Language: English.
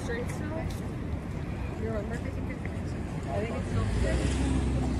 straight still? You remember taking pictures? I think it's still good.